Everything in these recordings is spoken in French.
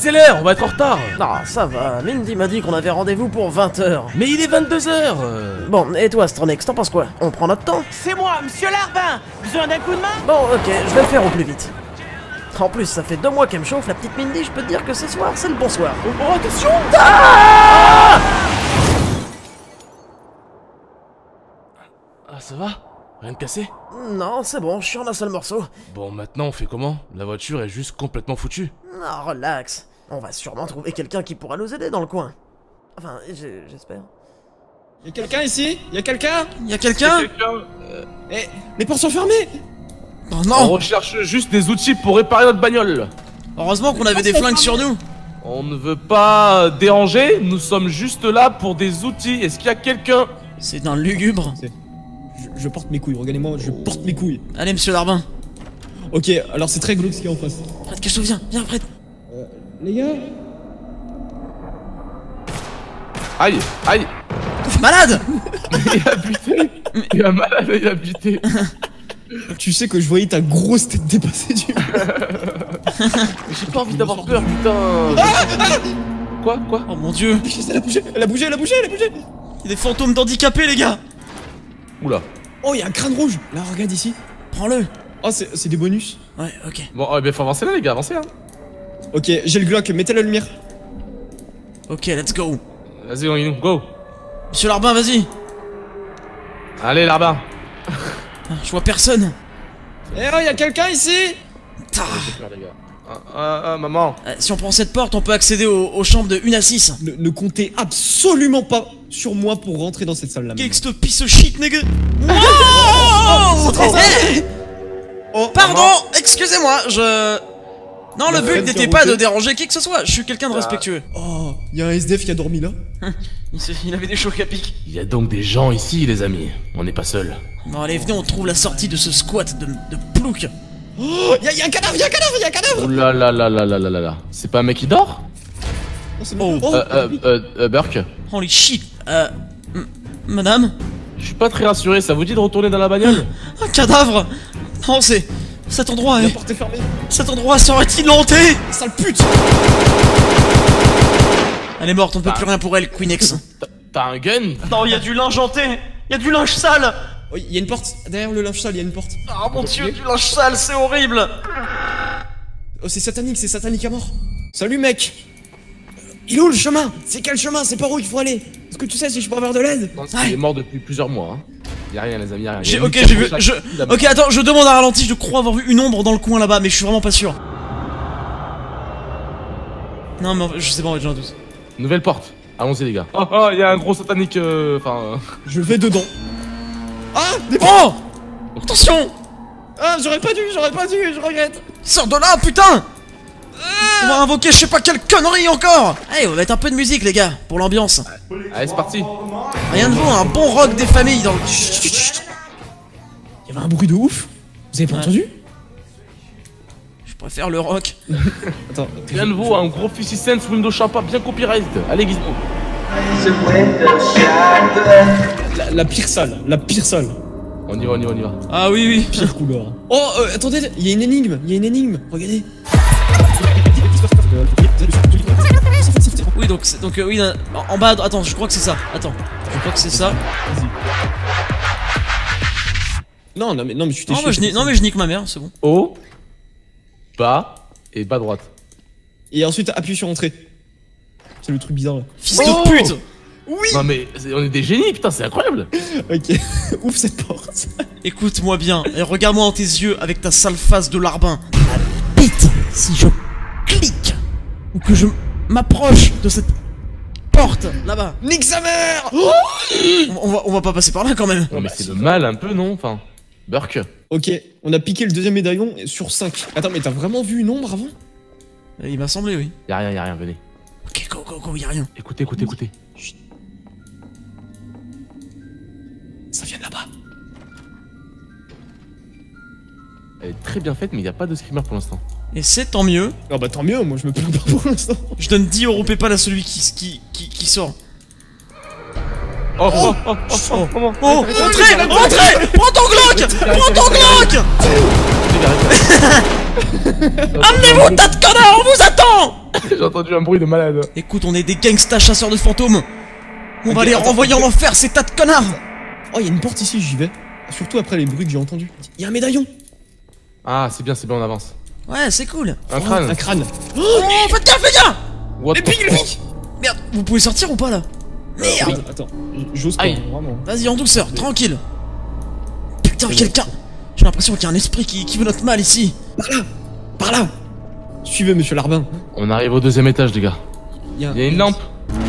accélère, on va être en retard. Non, ça va, Mindy m'a dit qu'on avait rendez-vous pour 20h. Mais il est 22h. Bon, et toi, Stronex, t'en penses quoi? On prend notre temps? C'est moi, monsieur Larbin. Besoin d'un coup de main? Bon, ok, je vais le faire au plus vite. En plus, ça fait 2 mois qu'elle me chauffe, la petite Mindy, je peux te dire que ce soir, c'est le bon soir. Oh, attention. Ah, Ah, ça va? Rien de cassé? non, c'est bon, je suis en un seul morceau. Bon, maintenant on fait comment? La voiture est juste complètement foutue. Non, relax. On va sûrement trouver quelqu'un qui pourra nous aider dans le coin. Enfin, j'espère. Y'a quelqu'un ici? Y'a quelqu'un? Y'a quelqu'un? Eh, les portes sont fermées! Oh On non! recherche juste des outils pour réparer notre bagnole. Heureusement qu'on avait des flingues sur nous. On ne veut pas déranger, nous sommes juste là pour des outils. Est-ce qu'il y a quelqu'un? C'est d'un lugubre. Je porte mes couilles, regardez-moi, je porte mes couilles. Allez, monsieur Larbin. Ok, alors c'est très glauque ce qu'il y a en face. Fred, cache-toi, viens, Fred. Les gars? Aïe, aïe. Malade! Il a buté. Il a malade, il a buté. Tu sais que je voyais ta grosse tête dépasser du... J'ai pas envie d'avoir peur, putain. Quoi? Oh mon dieu! Elle a bougé, elle a bougé, elle a bougé, elle a bougé! Il y a des fantômes d'handicapés, les gars! Oula. Oh, il y a un crâne rouge! Là, regarde ici. Prends-le! Oh, c'est des bonus. Ouais, ok. Bon, ben faut avancer là, les gars, avancez hein. Ok, j'ai le Glock, mettez la lumière. Ok, let's go. Vas-y, on y nous, go. Monsieur Larbin, vas-y! Allez, Larbin. Ah, je vois personne! Eh oh, y a quelqu'un ici? Ta. J'ai peur, les gars. Maman. Si on prend cette porte, on peut accéder aux chambres de 1 à 6. Ne comptez absolument pas sur moi pour rentrer dans cette salle-là. Qu'est-ce que piece of shit, nigga? Oh, pardon, excusez-moi, Non, le but n'était pas de déranger qui que ce soit, je suis quelqu'un de respectueux. Oh, y a un SDF qui a dormi là? Il avait des chocs à pic. Il y a donc des gens ici, les amis. On n'est pas seuls. Bon, allez, venez, on trouve la sortie de ce squat de plouc. Oh, y a un cadavre, y a un cadavre, y a un cadavre! Oh là là là là là là là là. C'est pas un mec qui dort? Oh, c'est bon. Burke. Holy shit. Madame? Je suis pas très rassuré, ça vous dit de retourner dans la bagnole? Un cadavre? Non, c'est... Cet endroit, La porte est fermée. Cet endroit serait-il hanté? Sale pute! Elle est morte, on ne peut plus rien pour elle, Queenex. T'as un gun? Non, il y a du linge hanté. Il y a du linge sale. Oh, y a une porte. Derrière le linge sale, y a une porte. Oh mon dieu, du linge sale, c'est horrible. Oh, c'est satanique à mort. Salut, mec. Il est où le chemin? C'est quel chemin? C'est par où il faut aller? Est-ce que tu sais si je peux avoir de l'aide? Il est mort depuis plusieurs mois. Hein. Y'a rien, les amis, y'a rien. Ok, j'ai vu. Ok, attends, je demande un ralenti. Je crois avoir vu une ombre dans le coin là-bas, mais je suis vraiment pas sûr. Non, mais en fait, je sais pas, en fait, j'ai un doute. Nouvelle porte. Allons-y, les gars. Oh, y'a un gros satanique. Enfin. Je vais dedans. Ah! Des Oh! Attention! Ah, j'aurais pas dû, je regrette. Sors de là, putain! On va invoquer je sais pas quelle connerie encore! Allez, on va mettre un peu de musique, les gars, pour l'ambiance. Allez, c'est parti. Rien de vous, un bon rock des familles dans le... Chut, chut, chut. Il y avait un bruit de ouf. Vous avez pas entendu? Je préfère le rock. Attends. Rien de vous, un gros 50 Cent Windows Champa bien copyright. Allez, Gizmo. La pire salle, la pire salle. On y va, on y va, on y va. Ah oui, oui. Pire couloir. Oh, attendez, il y a une énigme, regardez. Oui, donc oui, en bas, attends, je crois que c'est ça. Attends, je crois que c'est ça. Non, mais tu t'es Non, mais je nique ma mère, c'est bon. Haut, bas et bas droite. Et ensuite, appuie sur entrée. C'est le truc bizarre là. Fils de pute! Oui! Non, mais on est des génies, putain, c'est incroyable. Ok, ouvre cette porte. Écoute-moi bien, et regarde-moi dans tes yeux avec ta sale face de larbin. La bite, si je clique, ou que je m'approche de cette porte, là-bas. Nique sa mère! On va pas passer par là quand même. Non, mais c'est le mal un peu, non? Enfin, Burke. Ok, on a piqué le deuxième médaillon sur 5. Attends, mais t'as vraiment vu une ombre avant? Il m'a semblé, oui. Y'a rien, venez. Ok, go, y'a rien. Écoutez. Chut. Ça vient de là-bas. Elle est très bien faite, mais il n'y a pas de screamer pour l'instant. Et c'est tant mieux. Ah bah tant mieux, moi je me plains pas pour l'instant. Je donne 10 € PayPal à celui qui sort. Oh, rentrez! Prends ton Glock! Amenez-vous, tas de connards, on vous attend! J'ai entendu un bruit de malade. Écoute, on est des gangsters chasseurs de fantômes. On va les renvoyer en enfer, ces tas de connards. Oh, il y a une porte ici, j'y vais. Surtout après les bruits que j'ai entendus. Il y a un médaillon. Ah, c'est bien, on avance. Ouais, c'est cool. Un crâne. Un crâne. Oh, faites gaffe, les gars. What Les the pics, les fuck? pics. Merde, vous pouvez sortir ou pas là? Merde. Attends, j'ose pas, Aïe. vraiment. Vas-y, en douceur, tranquille. Putain, quelqu'un. J'ai l'impression qu'il y a un esprit qui veut notre mal ici. Par là. Suivez, monsieur Larbin. On arrive au 2ème étage, les gars. Il y a Il y a une lampe.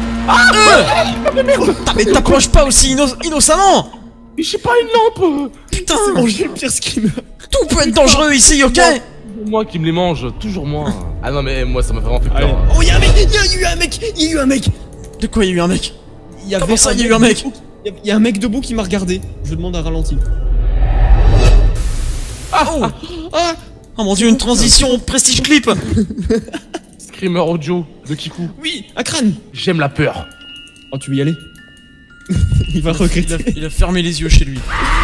Mais t'approches pas aussi innocemment. Mais j'ai pas une lampe. Putain, Oh, j'ai le pire screamer. tout peut être dangereux ici, ok? Toujours moi qui me les mange, toujours moi. Ah non, mais moi, ça m'a vraiment fait Allez. peur. Oh, il y a un mec. Il y a eu un mec. Il y a eu un mec. De quoi il y a eu un mec? Il y avait Comment ça, il y a eu un mec? Il y a un mec debout qui m'a regardé. Je demande un ralenti. Oh. Ah. Oh mon dieu, une transition prestige clip. Screamer audio de Kikou. Oui, un crâne. J'aime la peur. Oh, tu veux y aller? Il va regretter. Il a fermé les yeux chez lui.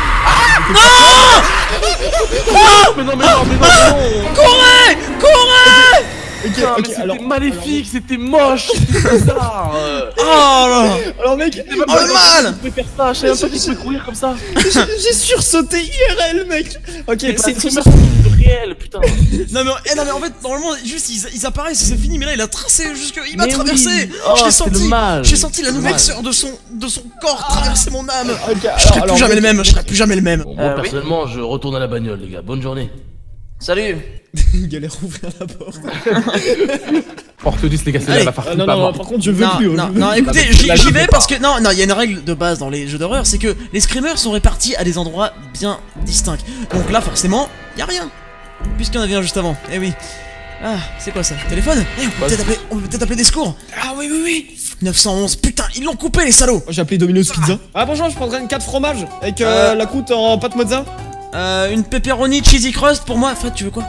Mais non, mais non, mais non. Courez! Courez! Putain, mais c'était maléfique, c'était moche, c'était bizarre. Oh là! Alors, mec, Oh le mal! Tu peux faire ça, je savais même pas qu'il pouvait courir comme ça. j'ai sursauté IRL, mec. Ok, C'est c'est réel, putain. Non mais en fait normalement juste ils apparaissent et c'est fini, mais là il a tracé jusque il m'a Mais traversé. oui. Oh, Je l'ai c'est le senti. mal. J'ai senti la C'est le noirceur de son corps traverser mon âme. Ok, Je serai plus jamais le même. Je serai plus jamais le même. Bon, moi, personnellement, je retourne à la bagnole, les gars. Bonne journée. Salut. Il galère à ouvrir la porte. Porte 10, les gars, c'est Allez. là, la farce. Non, non, par contre, je veux Non, plus. non, je veux non, plus. écoutez, Là, j'y je vais peux parce pas. que non, il y a une règle de base dans les jeux d'horreur, c'est que les screamers sont répartis à des endroits bien distincts. Donc là, forcément, y a rien, puisqu'il y en avait un juste avant. Eh oui. Ah, c'est quoi ça? Téléphone? Eh, on peut peut-être appeler des secours. Ah oui, oui, oui. 911. Putain, ils l'ont coupé les salauds. J'ai appelé Domino's Pizza. Ah bonjour, je prendrais une 4 fromages avec la croûte en pâte mozza. Une pepperoni cheesy crust pour moi. Fred, tu veux quoi?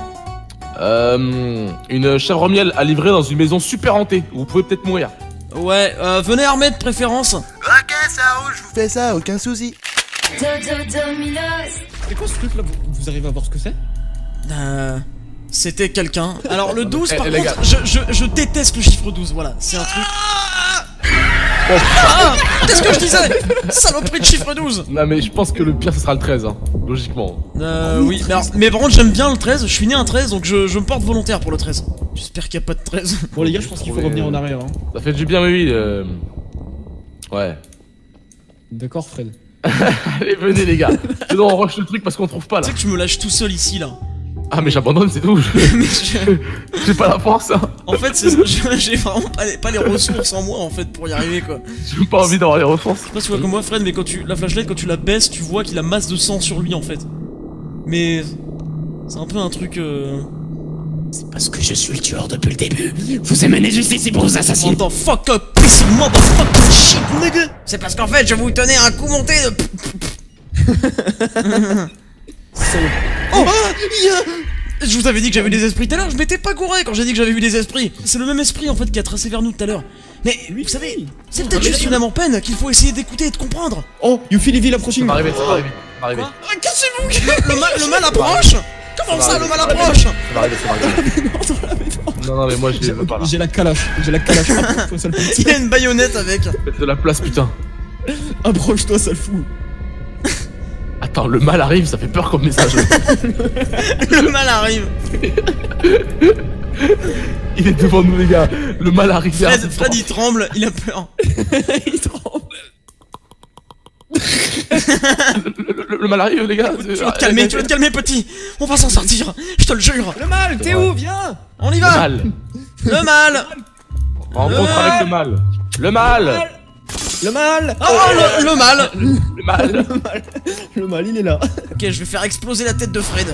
Une chèvre miel à livrer dans une maison super hantée où vous pouvez peut-être mourir. Ouais, venez armé de préférence. Ok, ça roule, je vous fais ça, aucun souci. C'est quoi ce truc là? Vous arrivez à voir ce que c'est? C'était quelqu'un. Alors le 12 par les contre, gars. je déteste le chiffre 12, voilà, c'est un truc. Ah, qu'est-ce que je disais? Saloperie de chiffre 12. Non, mais je pense que le pire, ce sera le 13, hein, logiquement. Oui, mais par contre j'aime bien le 13, je suis né un 13 donc je me porte volontaire pour le 13. J'espère qu'il n'y a pas de 13. Bon les gars, je pense qu'il faut revenir en arrière. Hein. Ça fait du bien, oui. Ouais. D'accord, Fred. Allez, venez, les gars. Sinon, on rush le truc parce qu'on trouve pas là. Tu sais que tu me lâches tout seul ici là. Ah, mais j'abandonne, c'est tout. Mais J'ai pas la force, hein. en fait, j'ai vraiment pas les ressources en moi en fait pour y arriver quoi. J'ai pas envie d'avoir les ressources. Je sais pas si tu vois comme moi Fred, mais la flashlight quand tu la baisses, tu vois qu'il a masse de sang sur lui en fait. Mais c'est un peu un truc C'est parce que je suis le tueur depuis le début. Vous aimez les justices pour vous assassiner. Mother fuck up, pussy motherfucking shit, nigga. C'est parce qu'en fait, je vous tenais un coup monté de. Oh, je vous avais dit que j'avais vu des esprits tout à l'heure, je m'étais pas gouré quand j'ai dit que j'avais vu des esprits. C'est le même esprit en fait qui a tracé vers nous tout à l'heure. Mais vous savez, c'est peut-être juste une âme en peine qu'il faut essayer d'écouter et de comprendre. Oh, Yuffie Levy l'approching. Ça va arriver, ça va arriver. Ça va arriver. Ah, cassez-vous. Le mal approche. Comment ça, le mal approche? Ça va arriver, ça va arriver. Non, non, mais moi, je veux pas là. J'ai la calache. Approche-toi, sale fou. Il a une baïonnette avec. Faites de la place, putain. Approche-toi, sale fou. Attends, le mal arrive, ça fait peur comme message. Le mal arrive. Il est devant nous, les gars. Le mal arrive. Fred il tremble, il a peur. Il tremble. Le mal arrive, les gars. Tu vas te calmer, petit. On va s'en sortir, je te le jure. Le mal, t'es où? Viens. On y Le va. mal. Le mal. Rencontre avec le mal. Le mal. Le mal. Oh, le mal. Le mal. Le mal, il est là. Ok, je vais faire exploser la tête de Fred.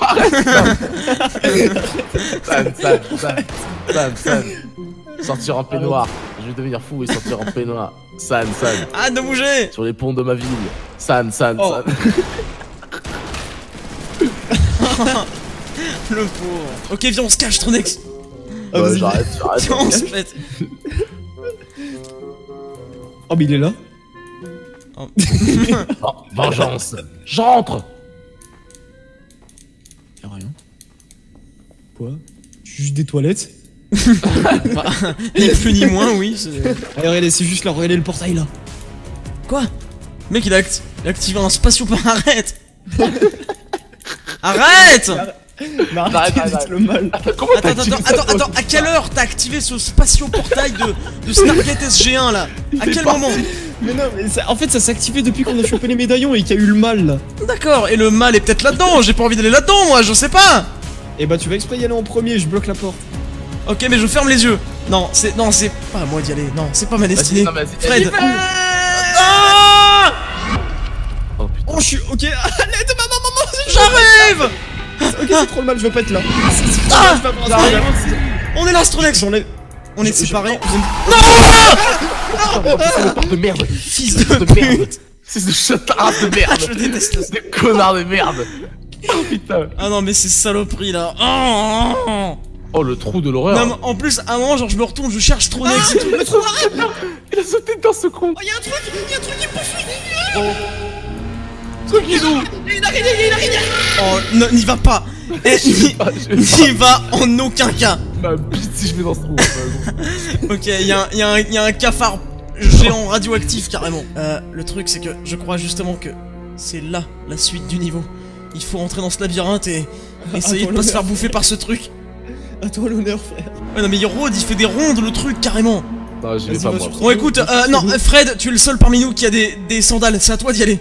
San. Sortir en peignoir. Je vais devenir fou et sortir en peignoir. San. Arrête de bouger. Sur les ponts de ma ville. San. Oh. Le pauvre. Ok, viens, on se cache, Tronex. Ah, vas-y. J'arrête. Viens, on se pète. Oh, mais il est là. Oh. Oh, vengeance. J'entre. Y'a rien. Quoi? Juste des toilettes. Bah, ni plus ni moins, oui. Allez, regardez, c'est juste là, regardez le portail là. Quoi? Mec, il a activé un spatioport. Arrête! Arrête! Mais arrêtez d'être le mal. Comment t'as activé ça, toi, Attends, à quelle heure t'as activé ce spatio-portail de Stargate SG1 là? À quel moment? Mais non, mais en fait, ça s'est activé depuis qu'on a chopé les médaillons et qu'il y a eu le mal là. D'accord, et le mal est peut-être là-dedans, j'ai pas envie d'aller là-dedans moi, je sais pas! Et bah, tu vas exprès y aller en premier, je bloque la porte. Ok, mais je ferme les yeux. Non, c'est pas à moi d'y aller. Non, c'est pas ma destinée. non, vas-y, Fred. Ah Oh putain. Oh, je suis. Ok, à l'aide, maman, J'arrive! Ok, c'est trop le mal, je veux pas être là. Ah, Je veux pas être là. on est là, Astronex. J'enlève. On est séparés. Salopard de merde. Fils de merde. pute. C'est de chatard de merde. Je déteste ça. Des connards de merde. Oh putain. Ah non, mais c'est saloperie là. Oh le trou de l'horreur. Non, mais en plus, à un moment, genre, je me retourne, je cherche Astronex et tout. Il a sauté dans ce con. Oh, y'a un truc qui me poursuit. Ce guidou. Il y a une araignée. Oh, non, n'y va pas. Eh, n'y va en aucun cas. Ma bite si je vais dans ce trou. Ok, y a un cafard géant radioactif carrément. Le truc c'est que je crois justement que c'est là la suite du niveau. Il faut rentrer dans ce labyrinthe et essayer de pas se faire bouffer par ce truc. À toi l'honneur, frère. Ouais non mais il rôde, il fait des rondes le truc carrément. Non, j'y vais pas moi. Bon écoute, non Fred, tu es le seul parmi nous qui a des sandales, c'est à toi d'y aller.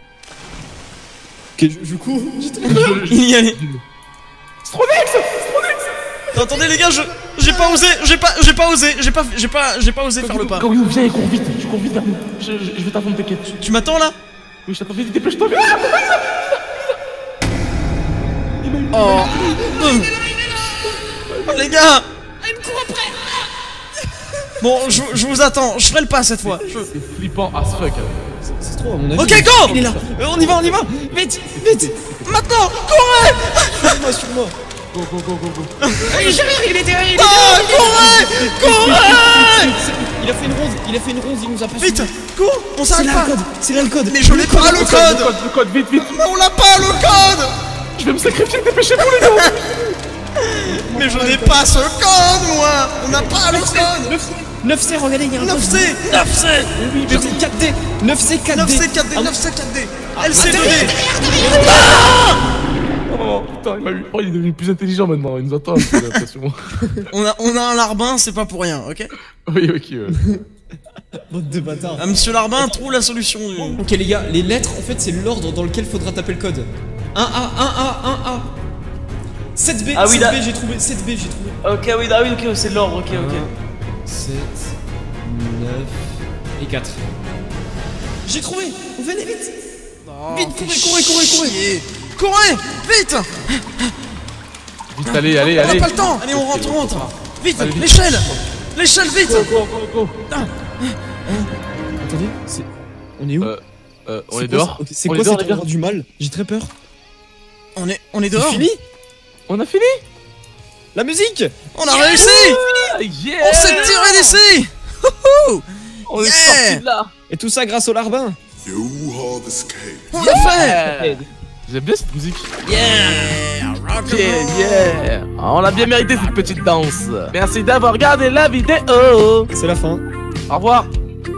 Ok, je cours. Il y allait. Astronex. Attendez les gars, j'ai pas osé faire le pas. Quand viens et cours vite. Tu cours vite vers nous. Je vais t'attendre, t'inquiète. Tu m'attends là? Oui, je t'attends, vite, dépêche-toi. Oh. Oh les gars. Bon, je vous attends, je ferai le pas cette fois. C'est flippant as fuck. C'est trop à mon avis. Ok, go! Il est là. On y va. Vite. Maintenant, courez! Suis-moi. Go. Il était Ah, courez! Il a fait une ronde, il nous a pas Vite, suivi. cours, on s'arrête pas. C'est là le code. Mais je n'ai pas le code. Le code, vite. On l'a pas le code. Je vais me sacrifier, dépêchez-vous les gars. Mais je n'ai pas ce code, moi. On n'a pas le code. 9C, regardez, il y a un code. 9C. 4D. 9C, 4D. 9C 4D, 9C 4D. LC2D. Oh putain, il m'a eu. Oh, il est devenu plus intelligent maintenant, il nous attend, j'ai l'impression. On a un larbin, c'est pas pour rien, ok? Oui, ok. Bande de bâtards. Monsieur Larbin trouve la solution. Ok les gars, les lettres en fait c'est l'ordre dans lequel faudra taper le code. 1A, 1A, 1A. 7B, Ah oui, 7B là. j'ai trouvé, 7B j'ai trouvé. Ok, oui, ah oui, ok, c'est l'ordre, ok. 7, 9 et 4. J'ai trouvé. Venez vite. Vite, courez. Courez, vite. Vite, allez. On n'a pas le temps. Allez, on rentre. Vite, Allez, vite. l'échelle, vite. Go. Attendez, on est où? On est dehors. Ok, c'est On quoi est dehors, cet les gars. endroit du mal? J'ai très peur. On est dehors. Fini? On a fini. La musique! On a réussi. Yeah. On s'est tiré d'ici. On est Yeah. sorti de là. Et tout ça grâce au larbin. You have escaped. On l'a fait. J'aime bien cette musique. Yeah, rock and Yeah. On l'a bien mérité cette petite danse. Merci d'avoir regardé la vidéo. C'est la fin. Au revoir.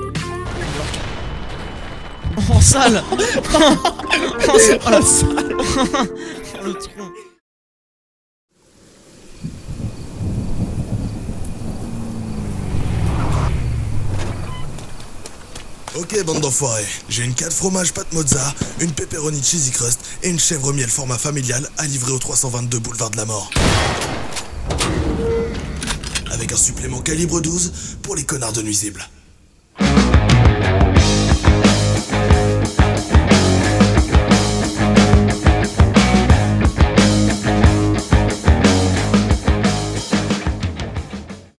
En salle. Oh, c'est pas la salle. Oh, le tronc. Ok, bande d'enfoirés. J'ai une 4 fromages pâte mozza, une pepperoni cheesy crust et une chèvre miel format familial à livrer au 322 boulevard de la Mort. Avec un supplément calibre 12 pour les connards de nuisibles.